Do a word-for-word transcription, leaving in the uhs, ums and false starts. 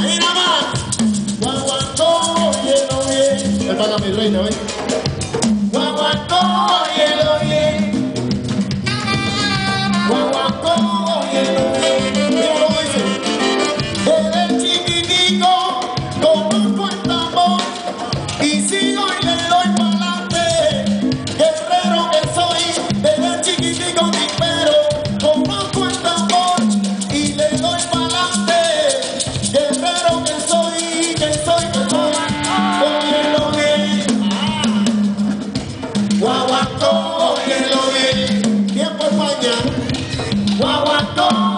Mira más. Guaguancó, óyelo bien. Es para mi reina, ¿ves? Guaguancó, óyelo bien. Guaguancó, óyelo bien. Mira cómo dice. Desde chiquitico conozco el tambor y sigo y le doy pa'lante. Guerrero que soy, desde chiquitico pero conozco el tambor y le doy pa'lante. Guerrero que soy, que soy, que soy, óyelo bien. Guaguancó, óyelo bien. Tiempo España. Guaguancó.